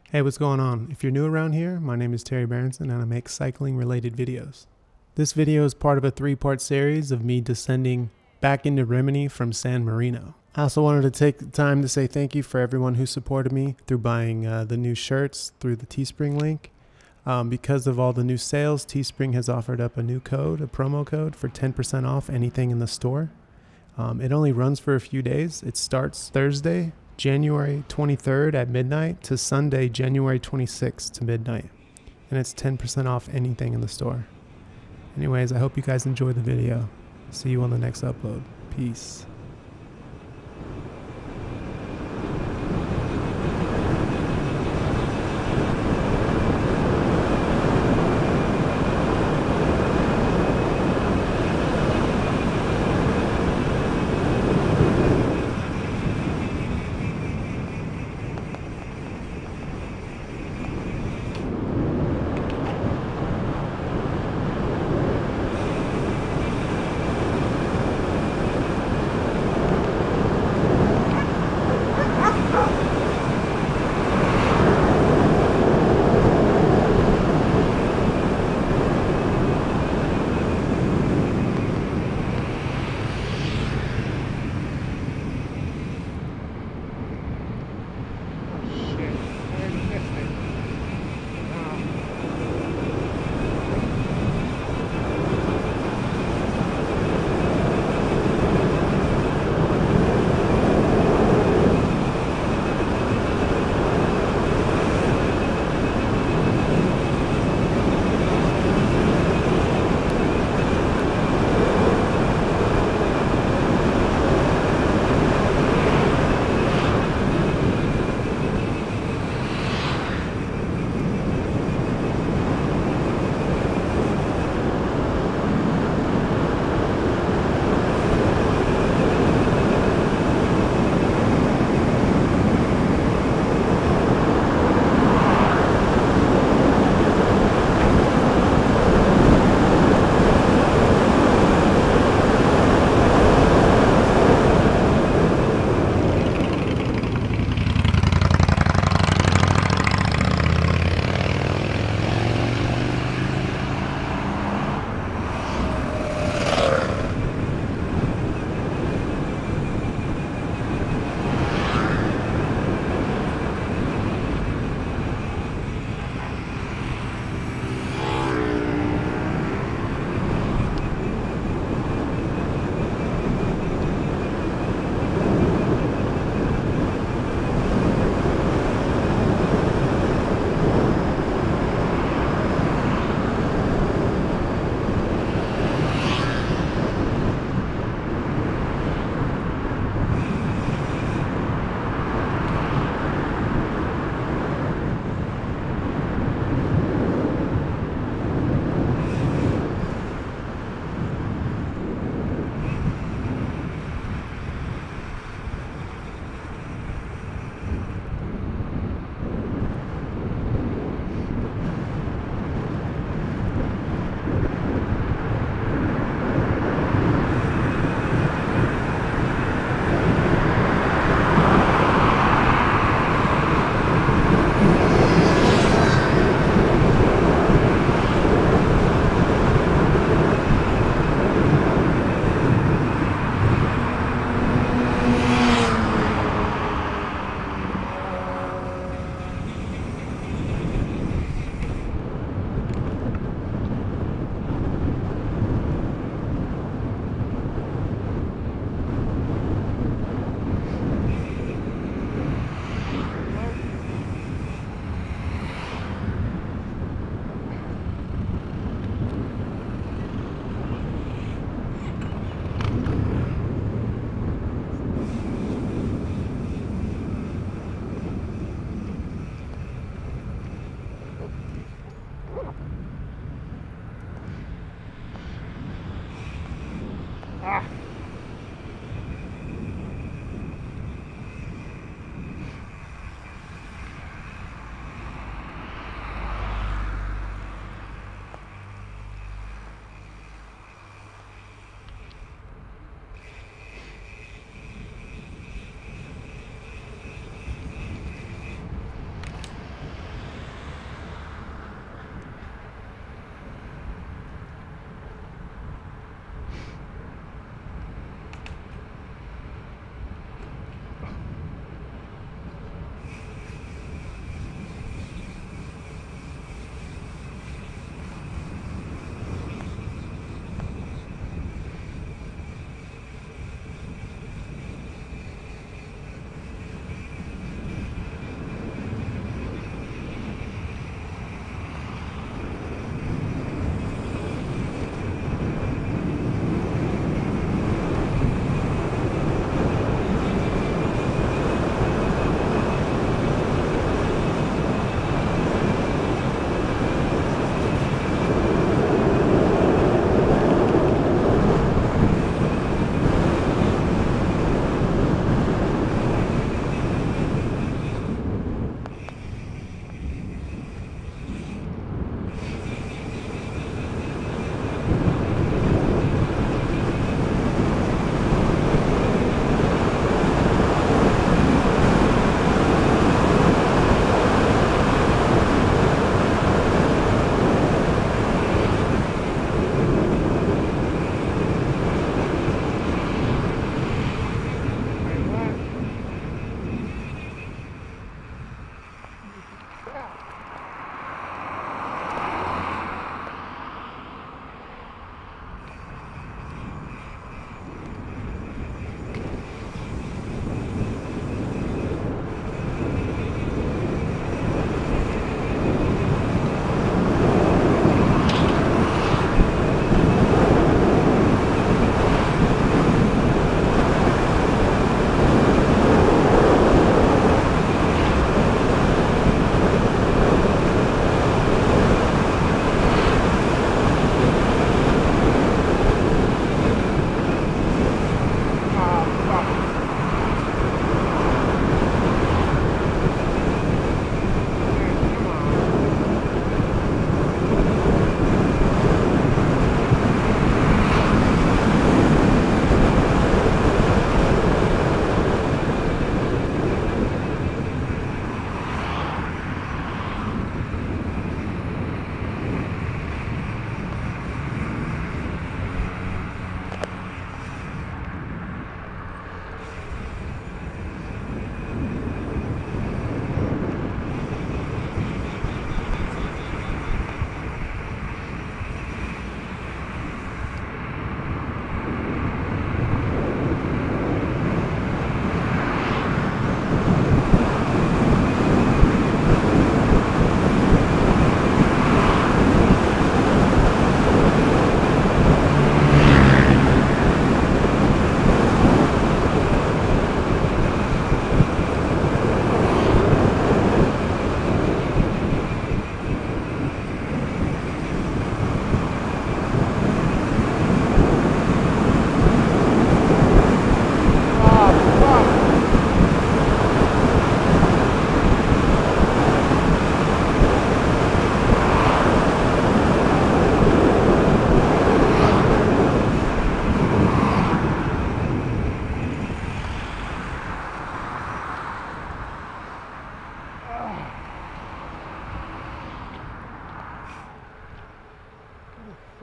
Hey, what's going on? If you're new around here, my name is Terry Berenson and I make cycling related videos. This video is part of a 3-part series of me descending back into Rimini from San Marino. I also wanted to take the time to say thank you for everyone who supported me through buying the new shirts through the Teespring link. Because of all the new sales, Teespring has offered up a new code, a promo code for 10% off anything in the store. It only runs for a few days. It starts Thursday, January 23rd at midnight to Sunday, January 26th to midnight. And it's 10% off anything in the store. Anyways, I hope you guys enjoy the video. See you on the next upload. Peace.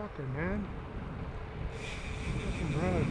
Fucker, man. Fucking road.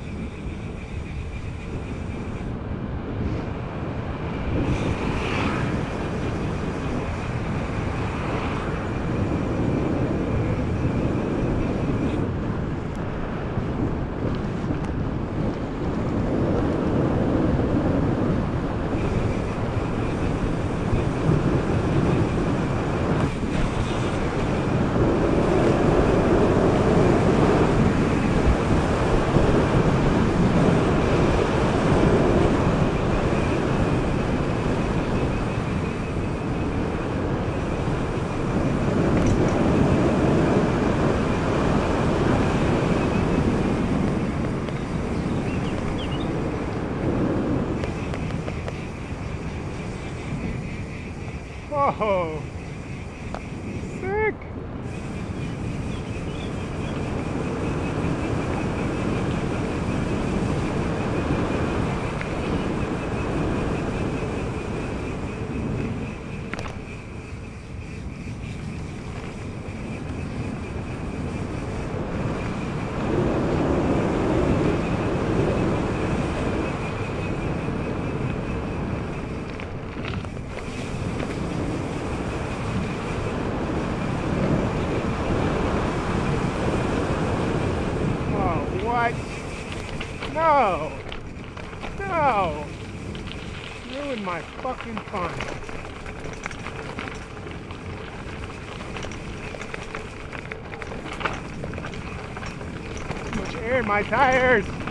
Whoa! Sick! What? No! No! Ruined my fucking fun. Too much air in my tires!